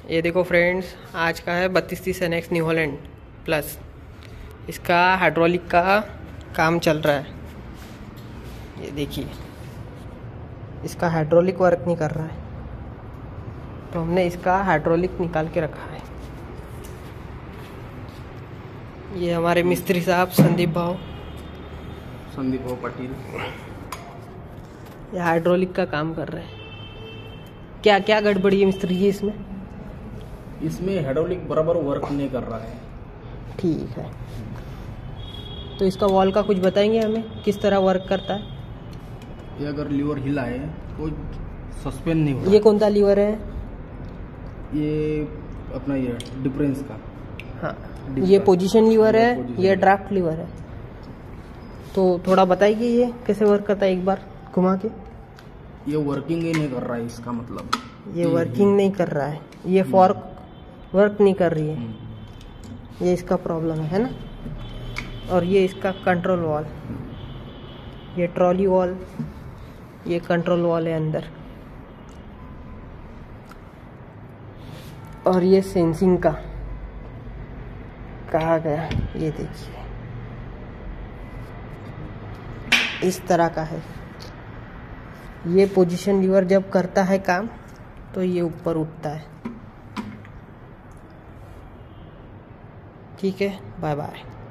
ये देखो फ्रेंड्स, आज का है 3230 NX न्यू हॉलैंड प्लस। इसका हाइड्रोलिक का काम चल रहा है। ये देखिए, इसका हाइड्रोलिक वर्क नहीं कर रहा है, तो हमने इसका हाइड्रोलिक निकाल के रखा है। ये हमारे मिस्त्री साहब संदीप भाव पाटिल, ये हाइड्रोलिक का काम कर रहे हैं। क्या क्या गड़बड़ी है मिस्त्री जी इसमें? इसमें हाइड्रोलिक बराबर वर्क नहीं कर रहा है। ठीक है, तो इसका वॉल का कुछ बताएंगे हमें, किस तरह वर्क करता है? ये अगर लीवर हिला है तो सस्पेंड नहीं होगा। ये कौन सा लीवर है? ये अपना ये डिफरेंस का। हाँ, ये पोजीशन लीवर है, पोजीशन ये ड्राफ्ट लीवर है। तो थोड़ा बताइए ये कैसे वर्क करता है, एक बार घुमा के। ये वर्किंग ही नहीं कर रहा है, इसका मतलब ये वर्किंग नहीं कर रहा है, ये फॉर्क वर्क नहीं कर रही है, ये इसका प्रॉब्लम है ना। और ये इसका कंट्रोल वॉल, ये ट्रॉली वॉल, ये कंट्रोल वॉल है अंदर। और ये सेंसिंग का कहा गया, ये देखिए इस तरह का है। ये पोजीशन लीवर जब करता है काम तो ये ऊपर उठता है। ठीक है, बाय बाय।